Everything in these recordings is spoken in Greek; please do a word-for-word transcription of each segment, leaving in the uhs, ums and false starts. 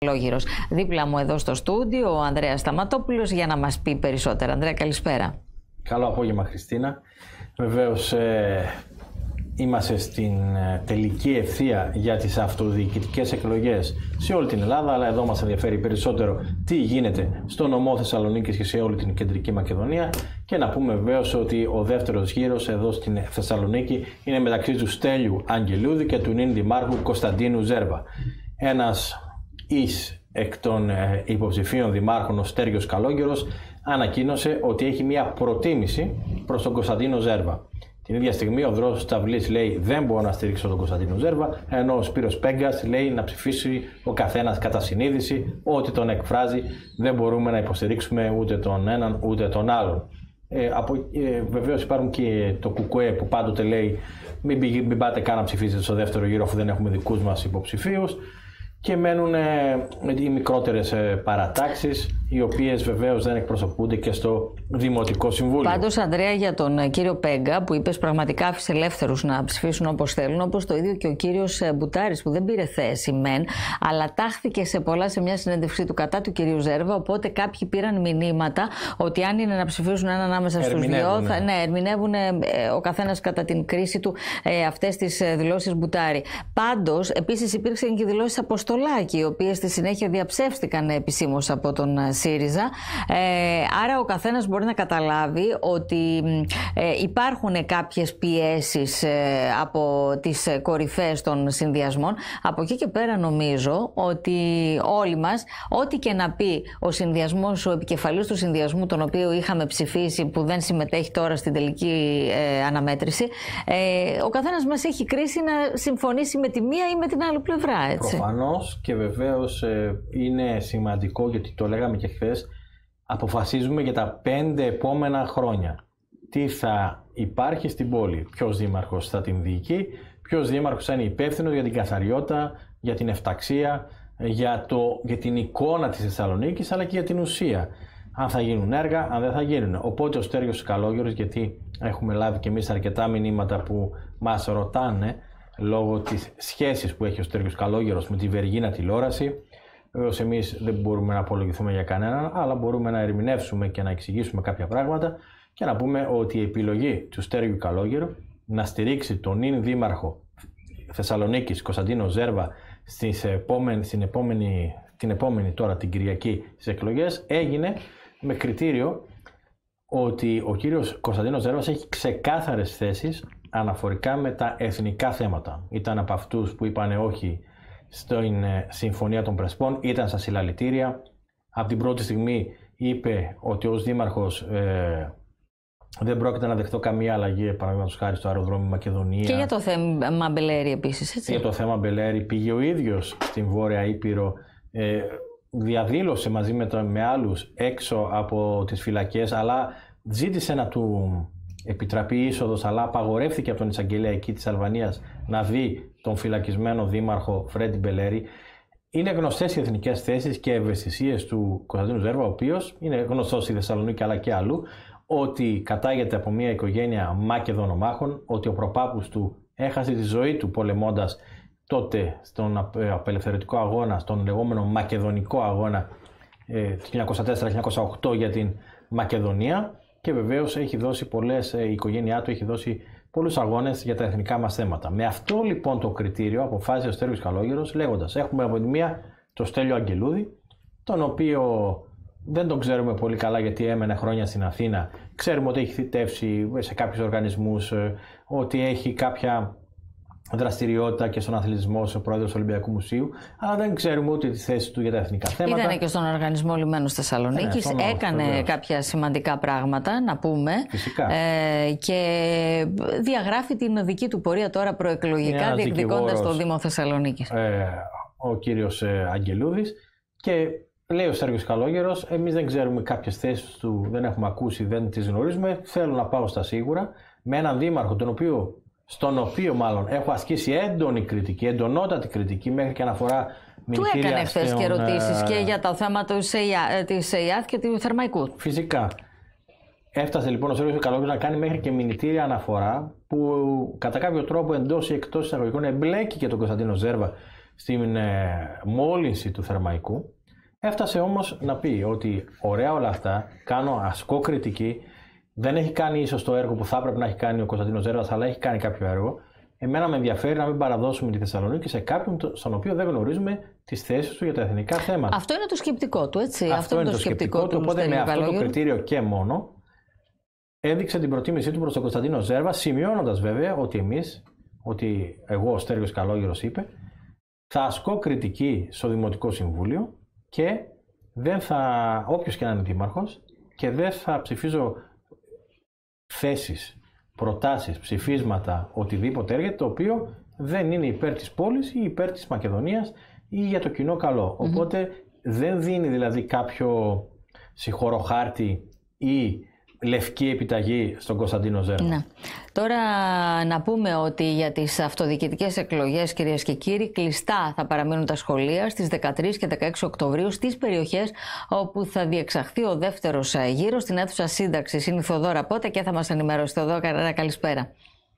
Λόγυρος. Δίπλα μου εδώ στο στούντιο ο Ανδρέας Σταματόπουλος για να μας πει περισσότερα. Ανδρέα, καλησπέρα. Καλό απόγευμα, Χριστίνα. Βεβαίως ε, είμαστε στην τελική ευθεία για τις αυτοδιοικητικές εκλογές σε όλη την Ελλάδα, αλλά εδώ μας ενδιαφέρει περισσότερο τι γίνεται στο νομό Θεσσαλονίκης και σε όλη την κεντρική Μακεδονία, και να πούμε βεβαίως ότι ο δεύτερος γύρος εδώ στην Θεσσαλονίκη είναι μεταξύ του Στέλιου Αγγελούδη και του νυν Δημάρχου Κωνσταντίνου Ζέρβα. Ένας εις εκ των υποψηφίων δημάρχων, ο Στέργιος Καλόγερος, ανακοίνωσε ότι έχει μια προτίμηση προς τον Κωνσταντίνο Ζέρβα. Την ίδια στιγμή ο Δρόσος Σταυλής λέει δεν μπορώ να στηρίξω τον Κωνσταντίνο Ζέρβα, ενώ ο Σπύρος Πέγκας λέει να ψηφίσει ο καθένας κατά συνείδηση, ότι τον εκφράζει, δεν μπορούμε να υποστηρίξουμε ούτε τον έναν ούτε τον άλλον. Ε, από, ε, βεβαίως υπάρχουν και το Κουκουέ που πάντοτε λέει μην, μην πάτε καν να ψηφίσετε στο δεύτερο γύρο αφού δεν έχουμε δικούς μας υποψηφίους. Και μένουν ε, οι μικρότερες ε, παρατάξεις, οι οποίες βεβαίως δεν εκπροσωπούνται και στο Δημοτικό Συμβούλιο. Πάντως, Ανδρέα, για τον ε, κύριο Πέγκα, που είπες πραγματικά άφησε ελεύθερους να ψηφίσουν όπως θέλουν, όπως το ίδιο και ο κύριος ε, Μπουτάρης, που δεν πήρε θέση μεν, αλλά τάχθηκε σε πολλά σε μια συνέντευξή του κατά του κυρίου Ζέρβα. Οπότε κάποιοι πήραν μηνύματα ότι αν είναι να ψηφίσουν έναν ανάμεσα στους δυο, θα, ναι, ερμηνεύουν ε, ο καθένας κατά την κρίση του ε, αυτές τις ε, δηλώσεις Μπουτάρη. Πάντως, επίσης υπήρξαν και δηλώσεις Αποστολάκη, οι οποίες στη συνέχεια διαψεύστηκαν επισήμως από τον ΣΥΡΙΖΑ. Ε, άρα ο καθένας μπορεί να καταλάβει ότι ε, υπάρχουν κάποιες πιέσεις ε, από τις κορυφές των συνδυασμών. Από εκεί και πέρα νομίζω ότι όλοι μας, ό,τι και να πει ο συνδυασμός, ο επικεφαλής του συνδυασμού, τον οποίο είχαμε ψηφίσει, που δεν συμμετέχει τώρα στην τελική ε, αναμέτρηση, ε, ο καθένας μας έχει κρίση να συμφωνήσει με τη μία ή με την άλλη πλευρά, έτσι. Προφανώς. Και βεβαίως ε, είναι σημαντικό, γιατί το λέγαμε και χθες, αποφασίζουμε για τα πέντε επόμενα χρόνια. Τι θα υπάρχει στην πόλη, ποιος δήμαρχος θα την διοικεί, ποιος δήμαρχος θα είναι υπεύθυνος για την καθαριότητα, για την εφταξία, για, το, για την εικόνα της Θεσσαλονίκης, αλλά και για την ουσία. Αν θα γίνουν έργα, αν δεν θα γίνουν. Οπότε ο Στέργιος Καλόγερος, γιατί έχουμε λάβει και εμείς αρκετά μηνύματα που μας ρωτάνε, λόγω της σχέσης που έχει ο Στέργιος Καλόγερος με τη Βεργίνα τηλεόραση. Βεβαίως εμείς δεν μπορούμε να απολογηθούμε για κανέναν, αλλά μπορούμε να ερμηνεύσουμε και να εξηγήσουμε κάποια πράγματα και να πούμε ότι η επιλογή του Στέργιου Καλόγερου να στηρίξει τον νυν δήμαρχο Θεσσαλονίκης Κωνσταντίνο Ζέρβα στις επόμενη, στην επόμενη, την επόμενη τώρα την Κυριακή στις εκλογές έγινε με κριτήριο ότι ο κύριος Κωνσταντίνος Ζέρβας έχει ξεκάθαρες θέσεις αναφορικά με τα εθνικά θέματα. Ήταν από αυτούς που είπαν όχι στην Συμφωνία των Πρεσπών, ήταν στα συλλαλητήρια. Από την πρώτη στιγμή είπε ότι ως δήμαρχος ε, δεν πρόκειται να δεχτώ καμία αλλαγή, παραδείγματος χάρη στο αεροδρόμιο Μακεδονία. Και για το θέμα Μπελέρη επίσης, έτσι. Για το θέμα Μπελέρη πήγε ο ίδιος στην Βόρεια Ήπειρο, ε, διαδήλωσε μαζί με, το, με άλλους έξω από τις φυλακές, αλλά ζήτησε να του επιτραπεί είσοδος, αλλά απαγορεύθηκε από τον εισαγγελέα εκεί της Αλβανίας να δει τον φυλακισμένο δήμαρχο Φρέντι Μπελέρη. Είναι γνωστές οι εθνικές θέσεις και ευαισθησίες του Κωνσταντίνου Ζέρβα, ο οποίος είναι γνωστός στη Θεσσαλονίκη αλλά και αλλού, ότι κατάγεται από μια οικογένεια Μακεδονομάχων, ότι ο προπάπους του έχασε τη ζωή του πολεμώντας τότε στον απελευθερωτικό αγώνα, στον λεγόμενο Μακεδονικό αγώνα χίλια εννιακόσια τέσσερα χίλια εννιακόσια οκτώ για την Μακεδονία. Και βεβαίως έχει δώσει πολλές, η οικογένειά του έχει δώσει πολλούς αγώνες για τα εθνικά μας θέματα. Με αυτό λοιπόν το κριτήριο αποφάσισε ο Στέργιος Καλόγερος, λέγοντας: έχουμε από τη μία το Στέλιο Αγγελούδη, τον οποίο δεν τον ξέρουμε πολύ καλά γιατί έμενε χρόνια στην Αθήνα. Ξέρουμε ότι έχει θητεύσει σε κάποιους οργανισμούς, ότι έχει κάποια δραστηριότητα και στον αθλητισμό, ως πρόεδρος του Ολυμπιακού Μουσείου, αλλά δεν ξέρουμε ούτε τη θέση του για τα εθνικά θέματα. Ήταν και στον Οργανισμό Λιμένου Θεσσαλονίκης, ναι, έκανε βεβαίως κάποια σημαντικά πράγματα, να πούμε. Φυσικά. Ε, και διαγράφει την δική του πορεία τώρα προεκλογικά, διεκδικώντας το Δήμο Θεσσαλονίκης. Ε, ο κύριος ε, Αγγελούδης, και λέει ο Στέργιος Καλόγερος: εμείς δεν ξέρουμε κάποιες θέσεις του, δεν έχουμε ακούσει, δεν τις γνωρίζουμε. Θέλω να πάω στα σίγουρα με έναν δήμαρχο, τον οποίο. στον οποίο μάλλον έχω ασκήσει έντονη κριτική, εντονότατη κριτική, μέχρι και αναφορά μηνυτήρια. Του έκανε χθες και ερωτήσεις και για το θέμα της ΕΙΑΘ και του Θερμαϊκού. Φυσικά. Έφτασε λοιπόν ο Στέργιος Καλόγερος να κάνει μέχρι και μηνυτήρια αναφορά, που κατά κάποιο τρόπο εντός ή εκτός εισαγωγικών εμπλέκει και τον Κωνσταντίνο Ζέρβα στην ε, μόλυνση του θερμαϊκού. Έφτασε όμως να πει ότι ωραία όλα αυτά, κάνω ασκώ κριτική, δεν έχει κάνει ίσως το έργο που θα έπρεπε να έχει κάνει ο Κωνσταντίνος Ζέρβας, αλλά έχει κάνει κάποιο έργο. Εμένα με ενδιαφέρει να μην παραδώσουμε τη Θεσσαλονίκη σε κάποιον στον οποίο δεν γνωρίζουμε τις θέσεις του για τα εθνικά θέματα. Αυτό είναι το σκεπτικό του, έτσι. Αυτό, αυτό είναι το σκεπτικό, σκεπτικό του. Οπότε με αυτό το κριτήριο και μόνο έδειξε την προτίμησή του προς τον Κωνσταντίνο Ζέρβα, σημειώνοντας βέβαια ότι εμείς, ότι εγώ ο Στέργιος Καλόγερος είπε, θα ασκώ κριτική στο Δημοτικό Συμβούλιο και δεν θα, όποιος και να είναι δήμαρχος, και δεν θα ψηφίζω θέσεις, προτάσεις, ψηφίσματα, οτιδήποτε έρχεται, το οποίο δεν είναι υπέρ της πόλης ή υπέρ της Μακεδονίας ή για το κοινό καλό. Mm-hmm. Οπότε δεν δίνει δηλαδή κάποιο συγχωροχάρτη ή λευκή επιταγή στον Κωνσταντίνο Ζέρβα. Ναι. Τώρα να πούμε ότι για τις αυτοδιοικητικές εκλογές, κυρίες και κύριοι, κλειστά θα παραμείνουν τα σχολεία στις δεκατρείς και δεκαέξι Οκτωβρίου στις περιοχές όπου θα διεξαχθεί ο δεύτερος γύρος. Στην αίθουσα σύνταξης είναι η Θοδώρα Πότα και θα μας ενημερώσει. Θοδώρα, καλησπέρα.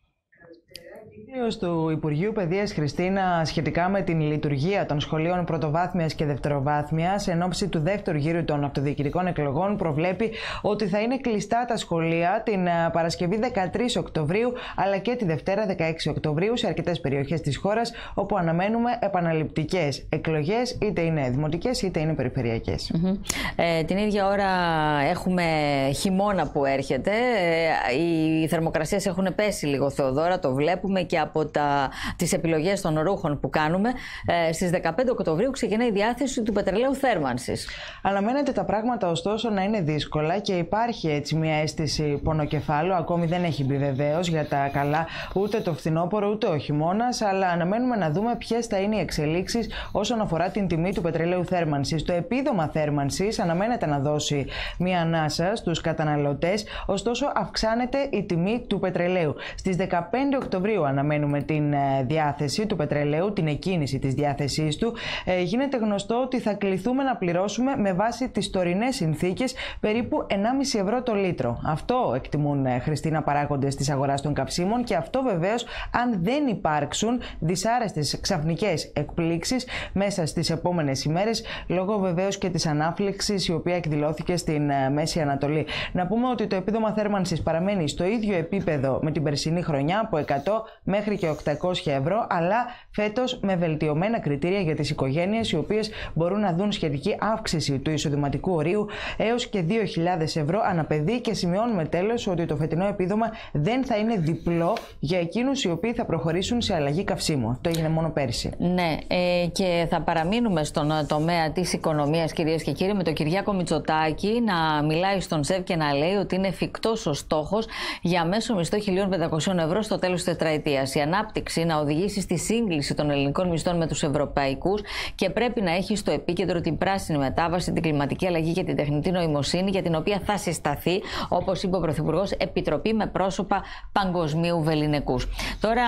Του Υπουργείου Παιδείας, Χριστίνα, σχετικά με την λειτουργία των σχολείων πρωτοβάθμιας και δευτεροβάθμιας εν ώψη του δεύτερου γύρου των αυτοδιοικητικών εκλογών, προβλέπει ότι θα είναι κλειστά τα σχολεία την Παρασκευή δεκατρείς Οκτωβρίου αλλά και τη Δευτέρα δεκαέξι Οκτωβρίου σε αρκετές περιοχές της χώρας, όπου αναμένουμε επαναληπτικές εκλογές, είτε είναι δημοτικές είτε είναι περιφερειακές. Mm-hmm. Ε, την ίδια ώρα έχουμε χειμώνα που έρχεται. Ε, οι θερμοκρασίες έχουν πέσει λίγο, Θεοδώρα, το βλέπουμε και από τα, τις επιλογές των ρούχων που κάνουμε. Ε, στις δεκαπέντε Οκτωβρίου ξεκινάει η διάθεση του πετρελαίου θέρμανσης. Αναμένεται τα πράγματα ωστόσο να είναι δύσκολα και υπάρχει έτσι μια αίσθηση πονοκεφάλου. Ακόμη δεν έχει μπει βεβαίως για τα καλά ούτε το φθινόπωρο ούτε ο χειμώνας, αλλά αναμένουμε να δούμε ποιες θα είναι οι εξελίξεις όσον αφορά την τιμή του πετρελαίου θέρμανσης. Το επίδομα θέρμανσης αναμένεται να δώσει μια ανάσα στους καταναλωτές, ωστόσο αυξάνεται η τιμή του πετρελαίου. Στις δεκαπέντε Οκτωβρίου αναμένουμε την διάθεση του πετρελαίου, την εκκίνηση της διάθεσής του. Ε, γίνεται γνωστό ότι θα κληθούμε να πληρώσουμε με βάση τις τωρινές συνθήκες περίπου ενάμιση ευρώ το λίτρο. Αυτό εκτιμούν, Χριστίνα, παράγοντες της αγοράς των καυσίμων, και αυτό βεβαίως αν δεν υπάρξουν δυσάρεστες ξαφνικές εκπλήξεις μέσα στις επόμενες ημέρες, λόγω βεβαίως και της ανάφλεξης η οποία εκδηλώθηκε στην Μέση Ανατολή. Να πούμε ότι το επίδομα θέρμανσης παραμένει στο ίδιο επίπεδο με την περσινή χρονιά, από εκατό μέχρι και οκτακόσια ευρώ, αλλά φέτος με βελτιωμένα κριτήρια για τις οικογένειες, οι οποίες μπορούν να δουν σχετική αύξηση του εισοδηματικού ορίου έως και δύο χιλιάδες ευρώ αναπαιδί, και σημειώνουμε τέλος ότι το φετινό επίδομα δεν θα είναι διπλό για εκείνους οι οποίοι θα προχωρήσουν σε αλλαγή καυσίμου. Το έγινε μόνο πέρσι. Ναι, ε, και θα παραμείνουμε στον τομέα της οικονομίας, κυρίες και κύριοι, με τον Κυριάκο Μητσοτάκη να μιλάει στον ΖΕΒ και να λέει ότι είναι εφικτός ο στόχος για μέσο μισθό χίλια πεντακόσια ευρώ στο τέλος της τετραετίας. Η ανάπτυξη να οδηγήσει στη σύγκληση των ελληνικών μισθών με τους ευρωπαϊκούς και πρέπει να έχει στο επίκεντρο την πράσινη μετάβαση, την κλιματική αλλαγή και την τεχνητή νοημοσύνη, για την οποία θα συσταθεί, όπως είπε ο Πρωθυπουργός, επιτροπή με πρόσωπα παγκοσμίου βεληνικούς. Τώρα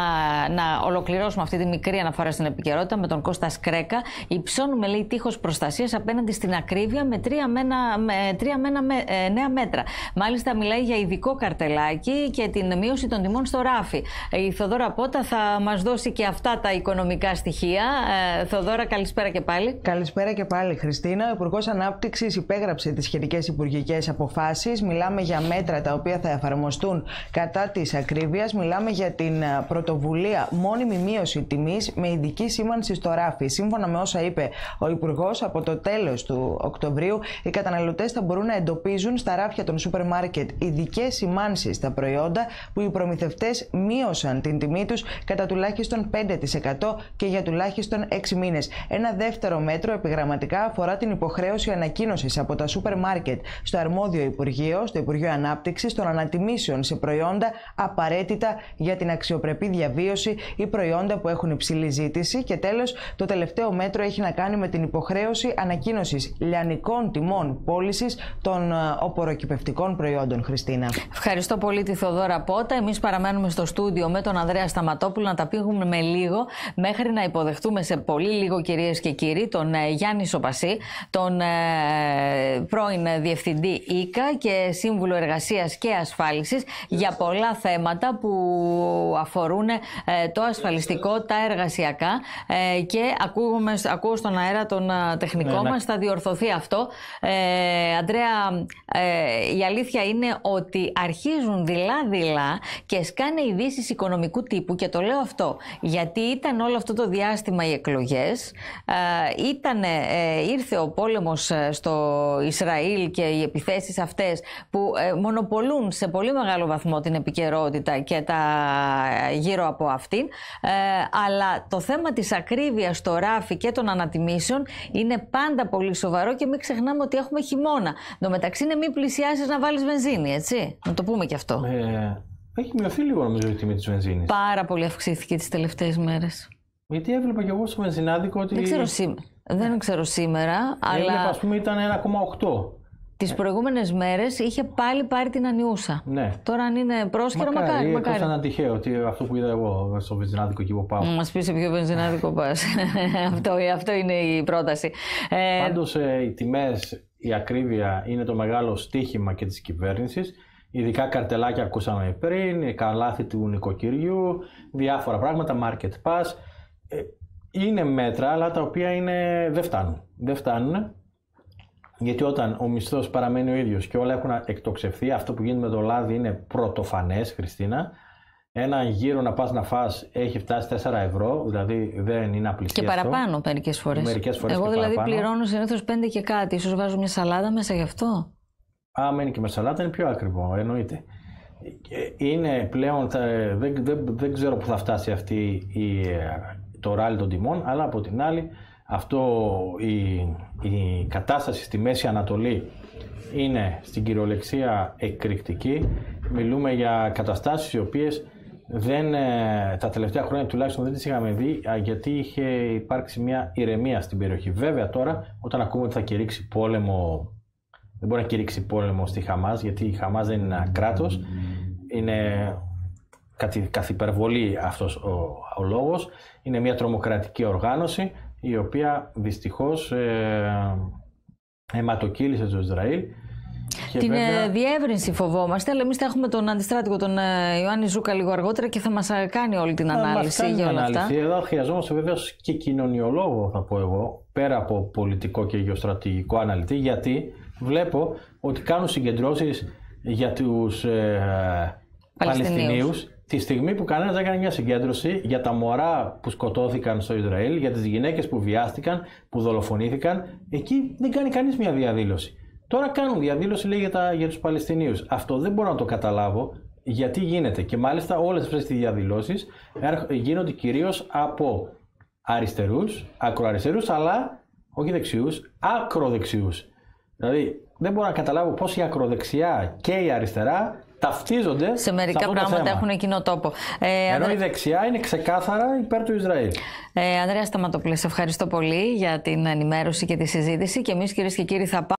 να ολοκληρώσουμε αυτή τη μικρή αναφορά στην επικαιρότητα με τον Κώστα Σκρέκα. Υψώνουμε, λέει, τείχος προστασίας απέναντι στην ακρίβεια με τρία, μένα, με, τρία μένα, με, ε, νέα μέτρα. Μάλιστα μιλάει για ειδικό καρτελάκι και την μείωση των τιμών στο ράφι. Η Θοδώρα Πότα θα μας δώσει και αυτά τα οικονομικά στοιχεία. Ε, Θοδώρα, καλησπέρα και πάλι. Καλησπέρα και πάλι, Χριστίνα. Ο Υπουργός Ανάπτυξης υπέγραψε τις σχετικές υπουργικές αποφάσεις. Μιλάμε για μέτρα τα οποία θα εφαρμοστούν κατά της ακρίβειας. Μιλάμε για την πρωτοβουλία μόνιμη μείωση τιμής με ειδική σήμανση στο ράφι. Σύμφωνα με όσα είπε ο Υπουργός, από το τέλος του Οκτωβρίου οι καταναλωτές θα μπορούν να εντοπίζουν στα ράφια των σούπερ μάρκετ ειδικές σημάνσεις στα προϊόντα που οι προμηθευτές μείωσαν την τιμή τους κατά τουλάχιστον πέντε τοις εκατό και για τουλάχιστον έξι μήνες. Ένα δεύτερο μέτρο επιγραμματικά αφορά την υποχρέωση ανακοίνωσης από τα σούπερ μάρκετ στο αρμόδιο Υπουργείο, στο Υπουργείο Ανάπτυξης, των ανατιμήσεων σε προϊόντα απαραίτητα για την αξιοπρεπή διαβίωση ή προϊόντα που έχουν υψηλή ζήτηση. Και τέλος, το τελευταίο μέτρο έχει να κάνει με την υποχρέωση ανακοίνωσης λιανικών τιμών πώλησης των οπωροκυπευτικών προϊόντων. Χριστίνα. Ευχαριστώ πολύ τη Θοδώρα Πότα. Εμείς παραμένουμε στο στούντιο με τον τον Ανδρέα Σταματόπουλο να τα πήγουμε με λίγο μέχρι να υποδεχτούμε σε πολύ λίγο, κυρίες και κύριοι, τον Γιάννη Σοπασί, τον πρώην Διευθυντή ΙΚΑ και Σύμβουλο Εργασίας και Ασφάλισης για πολλά θέματα που αφορούν το ασφαλιστικό, τα εργασιακά και ακούγουμε, ακούω στον αέρα τον τεχνικό ναι, μας, ναι. Θα διορθωθεί αυτό. Ε, Ανδρέα, ε, η αλήθεια είναι ότι αρχίζουν δειλά-δειλά και σκάνε ειδήσεις οικονομικού τύπου, και το λέω αυτό γιατί ήταν όλο αυτό το διάστημα οι εκλογές, ε, ήτανε, ε, ήρθε ο πόλεμος στο Ισραήλ και οι επιθέσεις αυτές που ε, μονοπολούν σε πολύ μεγάλο βαθμό την επικαιρότητα και τα γύρω από αυτήν, ε, αλλά το θέμα της ακρίβειας στο ράφι και των ανατιμήσεων είναι πάντα πολύ σοβαρό και μην ξεχνάμε ότι έχουμε χειμώνα. Εν τω μεταξύ είναι μην πλησιάσεις να βάλεις βενζίνη, έτσι, να το πούμε και αυτό. Ε, έχει μειωθεί λίγο νομίζω η τιμή της βενζίνης. Πάρα πολύ αυξήθηκε τις τελευταίες μέρες. Γιατί έβλεπα και εγώ στο βενζινάδικο ότι... Δεν ξέρω σήμερα, δεν ξέρω σήμερα έβλεπα, αλλά... ας πούμε ήταν ένα κόμμα οκτώ. Τις προηγούμενες μέρες είχε πάλι πάρει την ανιούσα. Ναι. Τώρα αν είναι πρόσχερο, μακάρι. μακάρι, μακάρι. Ήταν τυχαίο ότι αυτό που είδα εγώ στο βενζινάδικο εκεί που πάω. Μας πεις σε ποιο βενζινάδικο πας. αυτό, αυτό είναι η πρόταση. Πάντως ε, οι τιμές, η ακρίβεια είναι το μεγάλο στίχημα και της κυβέρνησης. Ειδικά καρτελάκια ακούσαμε πριν, καλάθι του νοικοκυριού, διάφορα πράγματα, market pass. Ε, είναι μέτρα, αλλά τα οποία είναι, δεν φτάνουν. Δεν φτάνουν. Γιατί όταν ο μισθός παραμένει ο ίδιος και όλα έχουν εκτοξευθεί, αυτό που γίνεται με το λάδι είναι πρωτοφανές, Χριστίνα. Ένα γύρο να πας να φας έχει φτάσει τέσσερα ευρώ, δηλαδή δεν είναι απλησίαστο. Και παραπάνω μερικές φορές. Μερικές φορές Εγώ και δηλαδή παραπάνω. Πληρώνω συνήθως πέντε και κάτι, ίσως βάζω μια σαλάτα μέσα γι' αυτό. Άμα είναι και με σαλάτα είναι πιο ακριβό, εννοείται. Είναι πλέον, δεν, δεν, δεν ξέρω που θα φτάσει αυτή η, το ράλι των τιμών, αλλά από την άλλη αυτό, η, η κατάσταση στη Μέση Ανατολή είναι στην κυριολεξία εκρηκτική. Μιλούμε για καταστάσεις οι οποίες δεν, τα τελευταία χρόνια τουλάχιστον δεν τις είχαμε δει, γιατί είχε υπάρξει μια ηρεμία στην περιοχή. Βέβαια τώρα όταν ακούμε ότι θα κηρύξει πόλεμο, δεν μπορεί να κηρύξει πόλεμο στη Χαμάς, γιατί η Χαμάς δεν είναι ένα κράτος, είναι καθ' υπερβολή αυτός ο, ο λόγος, είναι μια τρομοκρατική οργάνωση η οποία δυστυχώς ε, αιματοκύλησε το Ισραήλ. Την βέβαια... διεύρυνση φοβόμαστε, αλλά εμείς θα έχουμε τον αντιστράτηγο, τον Ιωάννη Ζούκα, λίγο αργότερα και θα μας κάνει όλη την ανάλυση για όλα ανάλυση. αυτά. Εδώ χρειαζόμαστε βέβαιως και κοινωνιολόγο, θα πω εγώ, πέρα από πολιτικό και γεωστρατηγικό αναλυτή, γιατί βλέπω ότι κάνουν συγκεντρώσεις για τους ε, Παλαιστινίους τη στιγμή που κανένας δεν έκανε μια συγκέντρωση για τα μωρά που σκοτώθηκαν στο Ισραήλ, για τις γυναίκες που βιάστηκαν, που δολοφονήθηκαν. Εκεί δεν κάνει κανείς μια διαδήλωση. Τώρα κάνουν διαδήλωση, λέει, για, τα, για τους Παλαιστινίους. Αυτό δεν μπορώ να το καταλάβω γιατί γίνεται. Και μάλιστα όλες αυτές τις διαδηλώσεις γίνονται κυρίως από αριστερούς, ακροαριστερούς, αλλά όχι δεξιούς, ακροδεξιούς. Δηλαδή δεν μπορώ να καταλάβω πώς η ακροδεξιά και η αριστερά ταυτίζονται σε μερικά σε πράγματα έχουν κοινό τόπο. Ε, Ενώ Ανδρέ... η δεξιά είναι ξεκάθαρα υπέρ του Ισραήλ. Ε, Ανδρέα Σταματοπούλε, σε ευχαριστώ πολύ για την ενημέρωση και τη συζήτηση και εμείς, κυρίες και κύριοι, θα πάμε.